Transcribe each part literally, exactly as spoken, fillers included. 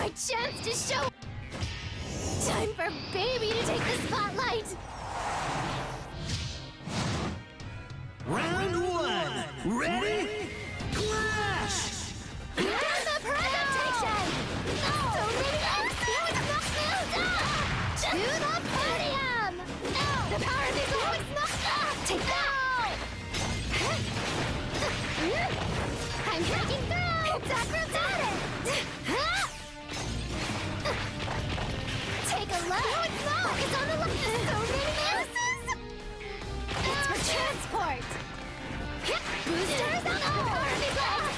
My chance to show. Time for baby to take the spotlight. Round one. Ready? Clash! Here's the presentation! No! So many eggs! No, it's not filled! To the podium! No! The power of these no, it's not filled! Take that! I'm breaking through! It's acrobatic! Take a look! No, it's not! It's on the left! So many misses! It's for transport! Boosters! No! The power of these legs!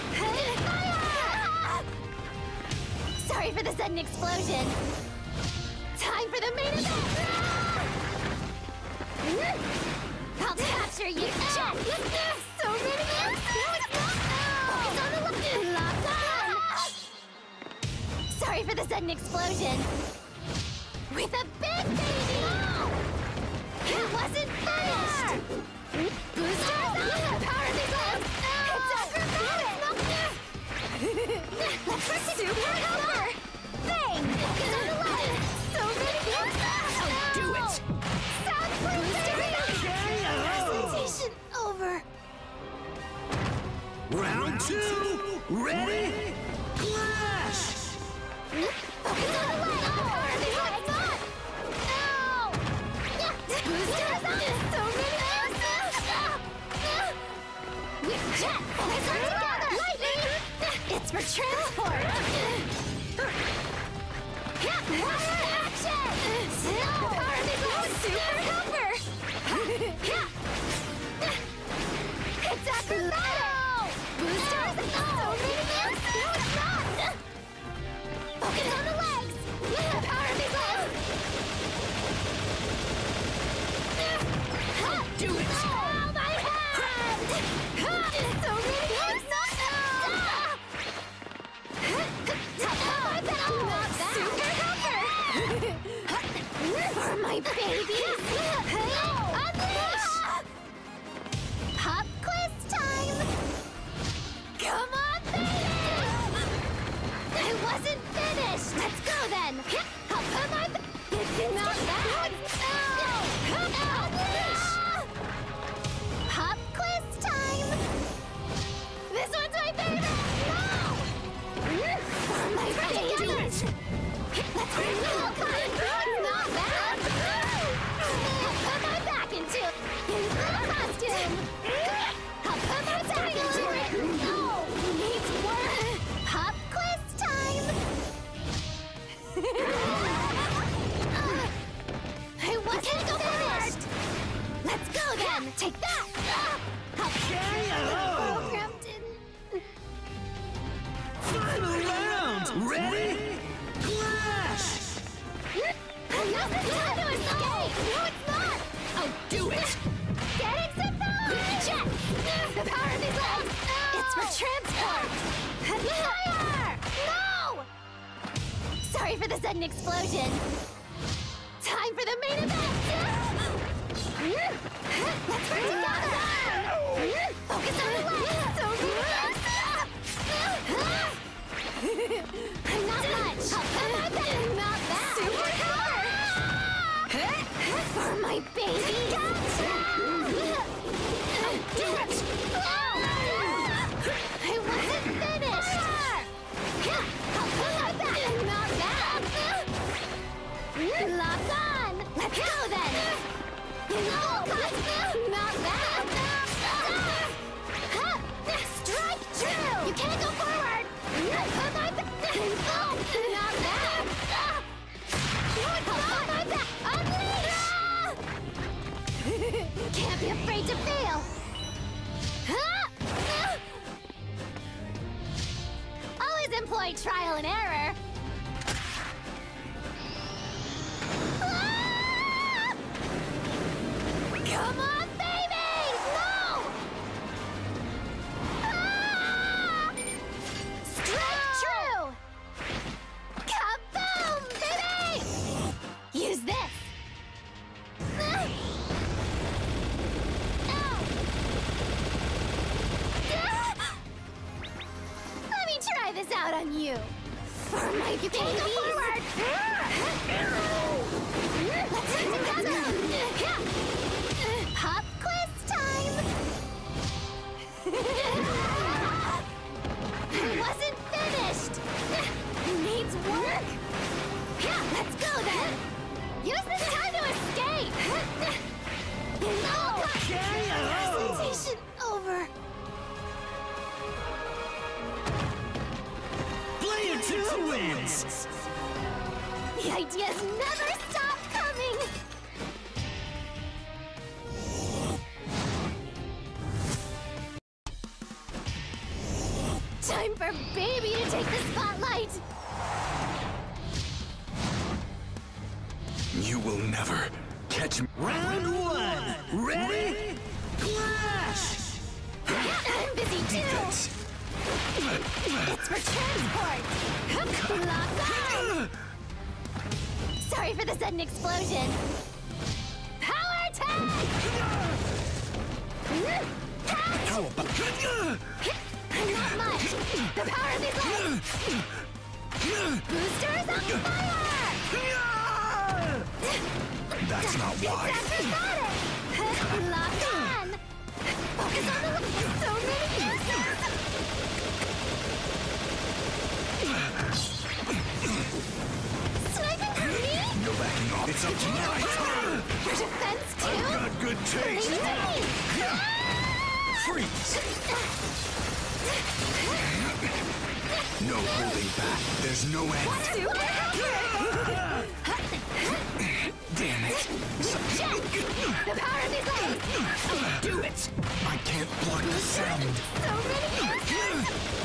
Fire! Sorry for the sudden explosion. Time for the main event! I'll capture you! Check! So many hits! No, it's not! Focus on the left! Lock on! Sorry for the sudden explosion. With a big baby! No! It wasn't finished! Boosters! The power of these legs! It's acrobatic! Let's for super helper! Bang! Focus on the left! So many hits! Oh, do it! Sound booster! Presentation over. Round two. Ready? Clash! Focus on the left! The power of these legs! Not! No! Boosters! So many hits! With jet! Let's work together! Lightning! It's for transport! Water action! The power of these legs! Super helper! It's acrobatic! Boosters! So many hits! No, it's not! Focus on the legs! The power of these legs! Do it! Oh, my head! So many hits! Not bad! Super helper! For my baby! Unleash! Pop quiz time! Come on, baby! I wasn't finished! Let's go then! I'll put my... Not bad! Unleash! Pop quiz time! This one's my favorite! No! For my baby! Let's bring the whole cotton! Not bad! I'll put my back into it! Into the costume! I'll put my back into it! No! Needs work! Pop quiz time! I want to go first! Let's go then! Take that! I'll programmed in. Final round. Ready? Clash! Enough is time to escape! No, it's not! Oh, do it! Getting some power! Check! The power of these legs! It's for transport! Fire! No! Sorry for the sudden explosion. Time for the main event! Let's work together! Focus on the legs! So not much! I'll put my back! Not bad! Super helper! For my baby! Gotcha! Do it! I wasn't finished! I'll put my back! Not bad! Lock on! Let's go then! No! Not bad! Strike true! You can't go forward! I'll put my back! Oh, not bad! I'll put my back! Unleash! Can't be afraid to fail! Always employ trial and error! Come on, baby! No! Ah! Strike true! Kaboom, baby! Use this! Ah! Ow! Ah! Let me try this out on you! For my you can't go forward! Let's get together! Pop quiz time! I wasn't finished! Needs work! Yeah, let's go then! Use this time to escape! No! Presentation over! Player two wins! The ideas never stop coming! Time for Baby to take the spotlight! You will never catch me. Round one! Ready? Clash! I'm busy too! Defense. It's for transport! Lock on! Sorry for the sudden explosion! Power tag! How about Not much! The power of these legs! Boosters on fire! That's not why. Exactly got it! Lock on! Focus on the left! So many uses! Sniping for me? No backing off. It's up to my turn. Your defense too? I've got good taste. Leave it to me! Freeze. No holding back. There's no end. Super Damn it. Jet! The power of these legs! Do it. I can't block the sound. So many uses!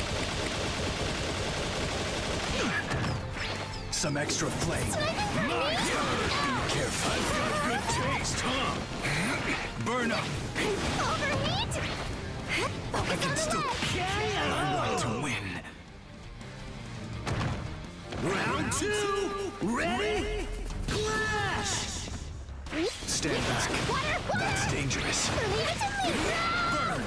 Some extra flame. Sniping for me? Careful. I've got good taste, huh? Burn up. Overheat? I can still. I want to win. Round two! Ready? Clash! Stand back. Water, water! That's dangerous. Leave it to me! Burn.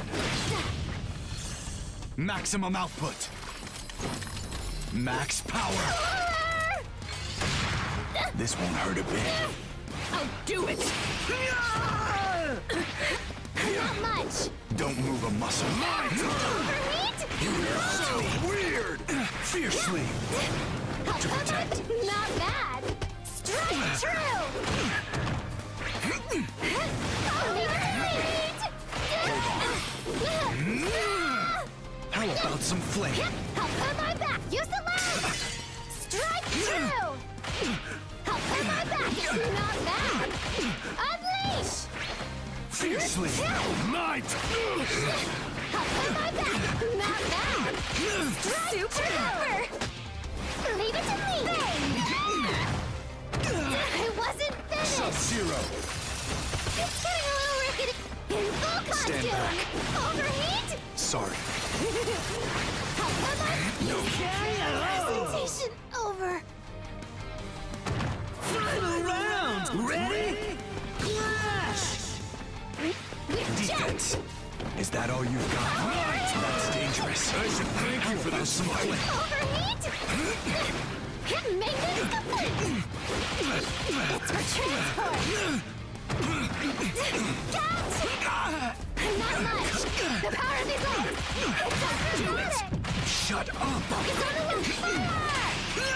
Maximum output. Max power. This won't hurt a bit. I'll do it! Not much! Don't move a muscle. Overheat? You're so weird. Fiercely. I'll come up! Not bad! Strike true! I'll leave it to me! How about some flame? I'll put my back! Use the leg! Strike true! I'll put my back! It's not bad! Unleash! Fiercely. My turn! I'll put my back! Not bad! Strike true! Leave it to me! I wasn't finished! Sub-Zero. It's getting a little rickety! In full costume! Stand back. Overheat? Sorry. I'll put my... No. Presentation over! Final round! Ready? Clash! Defense. Is that all you've got? That's dangerous. I should thank you for this some flame. Overheat? Maintenance complete! It's for transport! Catch! Not much! The power of these legs! It's automatic! Shut up. Focus on the left fire!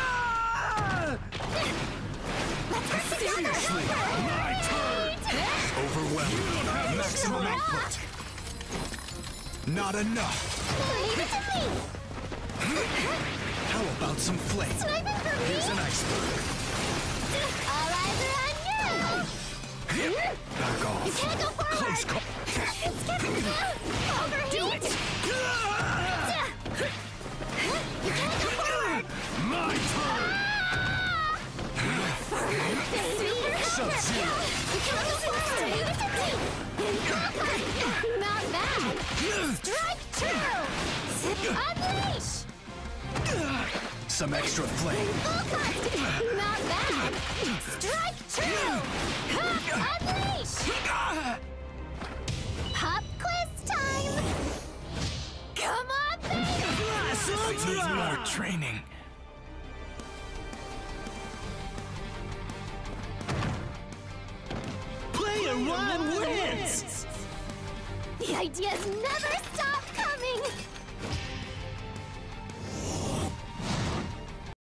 Let's work together! Seriously. My turn. Overwhelmed. Maximum output. Not enough. Leave it to me! How about some flame? Sniping for me? Here's an iceberg. All eyes are on you! Back You off. can't go forward! Close call. It's getting overheat! Do it! You can't go forward! My turn! Baby! Sub-Zero. You can't go forward! Leave it to me! Not bad! Strike true! Unleash! Some extra flame. Full cut! Not bad! Strike true! Unleash! Pop quiz time! Come on, baby! Class I need more Ultra! training. one wins! The ideas never stop!